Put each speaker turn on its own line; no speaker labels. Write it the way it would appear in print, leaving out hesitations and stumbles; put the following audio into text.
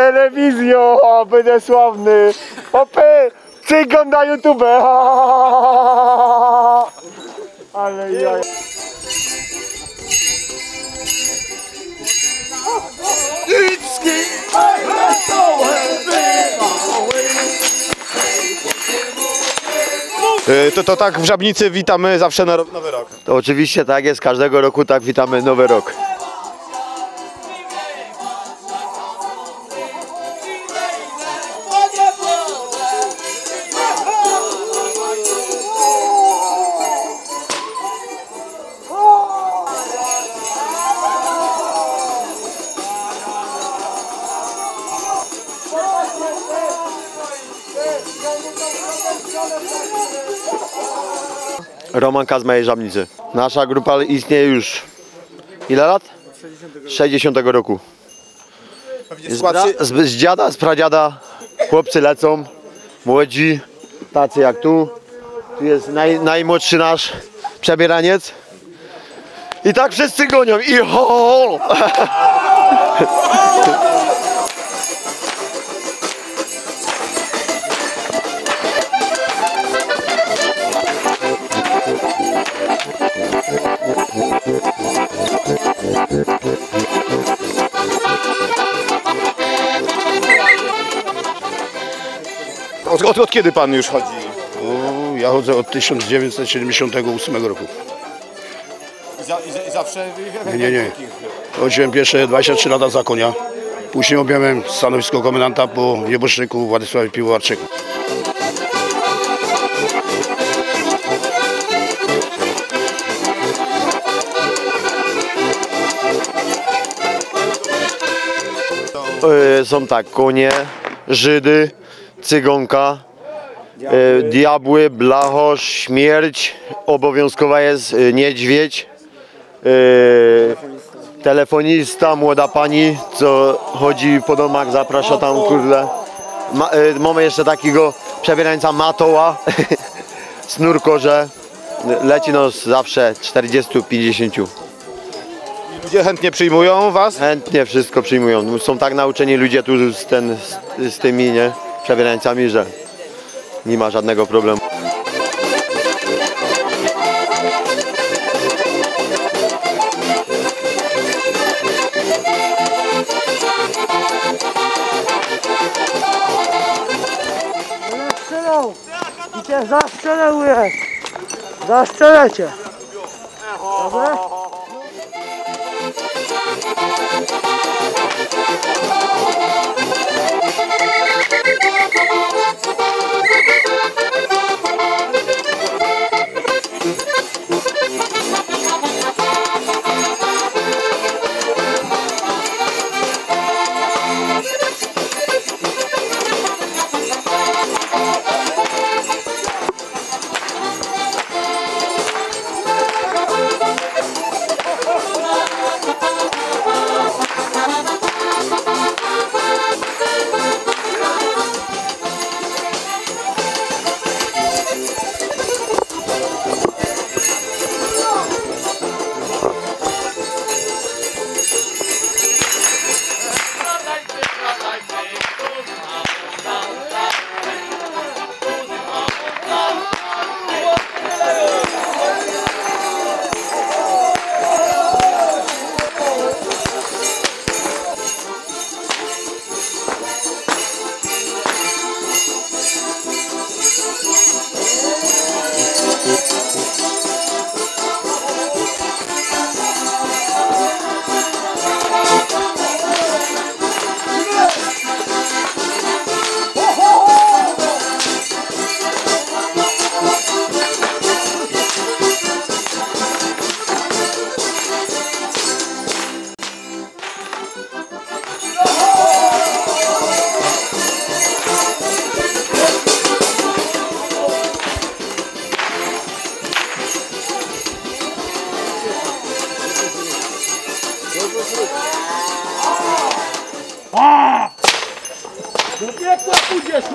telewizją, będę sławny. Opy, cygan na YouTube. Ale ja...
To tak w Żabnicy witamy zawsze na Nowy Rok.
To oczywiście tak jest, każdego roku tak witamy Nowy Rok. Roman K z mojej Żabnicy. Nasza grupa istnieje już ile lat? 60 roku. Z dziada, z pradziada chłopcy lecą, młodzi, tacy jak tu. Tu jest najmłodszy nasz przebieraniec. I tak wszyscy gonią i ho!
Od kiedy pan już chodzi?
Ja chodzę od 1978 roku.
I zawsze?
Nie. Chodziłem pierwsze 23 lata za konia. Później objąłem stanowisko komendanta po nieboszczyku Władysławie Piwowarczyku.
Są tak, konie, Żydy, cygonka, diabły, blachosz, śmierć, obowiązkowa jest niedźwiedź, telefonista, młoda pani, co chodzi po domach, zaprasza tam, kurde. Mamy jeszcze takiego przebierańca Matoła, snurkorze, leci nos zawsze 40-50.
Ludzie chętnie przyjmują was?
Chętnie wszystko przyjmują. Są tak nauczeni ludzie tu z tymi przebierańcami, że nie ma żadnego problemu.
Zastrzelał! I cię zastrzeluje! Zastrzelę cię! Dobra? Do piekła pójdziesz!